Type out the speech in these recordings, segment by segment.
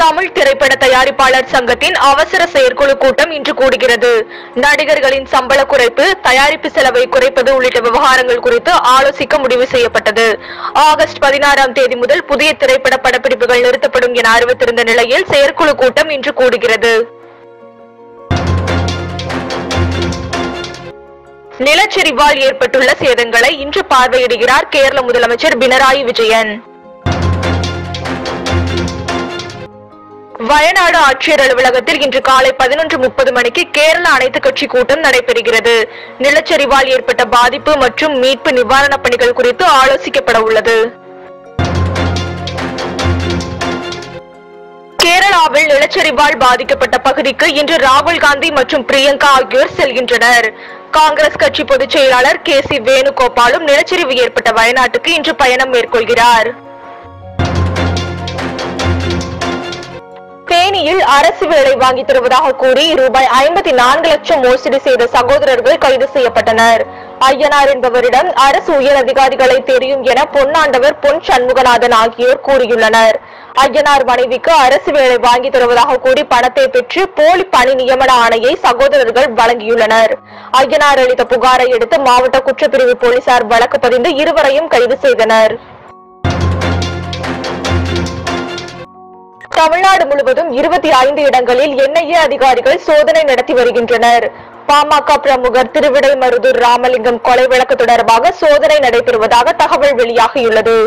தமிழ் திரைப்பட தயாரிப்பாளர் சங்கத்தின் அவசர செயற்குழு கூட்டம் இன்று கூடுகிறது. நடிகர்களின் சம்பள குறைப்பு, தயாரிப்பு செலவை குறைப்பது உள்ளிட்ட விவகாரங்கள் குறித்து ஆலோசிக்க முடிவு செய்யப்பட்டது. ஆகஸ்ட் 16ஆம் தேதி முதல் புதிய திரைப்பட படப்பிடிப்புகள் நிறுத்தப்படும் என அறிவித்திருந்த நிலையில் செயற்குழு கூட்டம் இன்று கூடுகிறது. நிலச்சரிவால் ஏற்பட்டுள்ள சேதங்களை இன்று பார்வையிடுகிறார் கேரள முதலமைச்சர் பினராயி விஜயன். வயநாடு ஆட்சியர் அலுவலகத்தில் இன்று காலை 11:30 மணிக்கு கேரள அனைத்து கட்சி கூட்டம் நடைபெறுகிறது. நிலச்சரிவால் ஏற்பட்ட பாதிப்பு மற்றும் மீட்பு நிவாரணப் பணிகள் குறித்து ஆலோசிக்கப்பட உள்ளது. கேரளாவில் நிலச்சரிவால் பாதிக்கப்பட்ட பகுதிக்கு இன்று ராகுல் காந்தி மற்றும் பிரியங்கா ஆகியோர் செல்கின்றனர். காங்கிரஸ் கட்சி பொதுச் செயலாளர் KC வேணுகோபாலும் நிலச்சரிவு ஏற்பட்ட வயநாட்டுக்கு இன்று பயணம் மேற்கொள்கிறார். தேனியில் அரசு வேலை வாங்கி தருவதாக கூறி ரூபாய் 54 லட்சம் மோசடி செய்த சகோதரர்கள் கைது செய்யப்பட்டனர். ஐயனார் என்பவரிடம் அரசு உயர் அதிகாரிகளை தெரியும் என பொன்னாண்டவர், பொன் சண்முகநாதன் ஆகியோர் கூறியுள்ளனர். ஐயனார் மனைவிக்கு அரசு வேலை வாங்கி தருவதாக கூறி பணத்தை பெற்று போலி பணி நியமன ஆணையை சகோதரர்கள் வழங்கியுள்ளனர். ஐயனார் அளித்த புகாரை அடுத்து மாவட்ட குற்றப்பிரிவு போலீசார் வழக்கு பதிந்து இருவரையும் கைது செய்தனர். தமிழ்நாடு முழுவதும் 25 இடங்களில் NIA அதிகாரிகள் சோதனை நடத்தி வருகின்றனர். பாமக பிரமுகர் திருவிடைமருதூர் ராமலிங்கம் கொலை வழக்கு தொடர்பாக சோதனை நடைபெறுவதாக தகவல் வெளியாகியுள்ளது.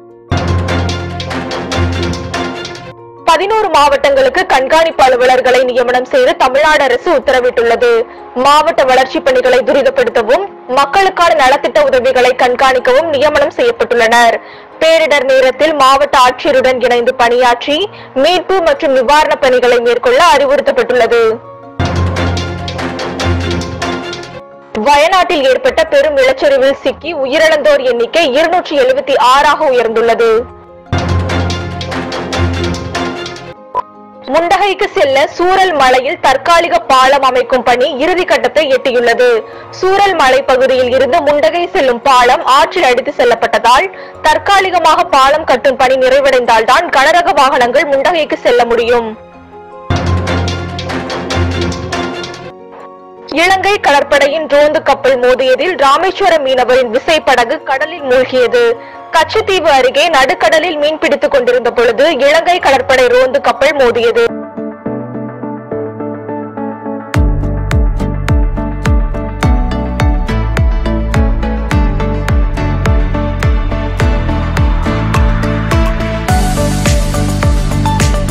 11 மாவட்டங்களுக்கு கண்காணிப்பு அலுவலர்களை நியமனம் செய்து தமிழ்நாடு அரசு உத்தரவிட்டுள்ளது. மாவட்ட வளர்ச்சி பணிகளை துரிதப்படுத்தவும், மக்களுக்கான நலத்திட்ட உதவிகளை கண்காணிக்கவும் நியமனம் செய்யப்பட்டுள்ளனர். பேரிடர் நேரத்தில் மாவட்ட ஆட்சியருடன் இணைந்து பணியாற்றி மீட்பு மற்றும் நிவாரணப் பணிகளை மேற்கொள்ள அறிவுறுத்தப்பட்டுள்ளது. வயநாட்டில் ஏற்பட்ட பெரும் நிலச்சரிவில் சிக்கி உயிரிழந்தோர் எண்ணிக்கை 276 உயர்ந்துள்ளது. முண்டகைக்கு செல்ல சூரல் மலையில் தற்காலிக பாலம் அமைக்கும் பணி இறுதிக்கட்டத்தை எட்டியுள்ளது. சூரல் மலை பகுதியில் இருந்து முண்டகை செல்லும் பாலம் ஆற்றில் அடித்து செல்லப்பட்டதால் தற்காலிகமாக பாலம் கட்டும் பணி நிறைவடைந்தால்தான் கனரக வாகனங்கள் முண்டகைக்கு செல்ல முடியும். இலங்கை கடற்படையின் ரோந்து கப்பல் மோதியதில் ராமேஸ்வரம் மீனவரின் விசைப்படகு கடலில் மூழ்கியது. கச்சத்தீவு அருகே நடுக்கடலில் மீன்பிடித்துக் கொண்டிருந்த பொழுது இலங்கை கடற்படை ரோந்து கப்பல் மோதியது.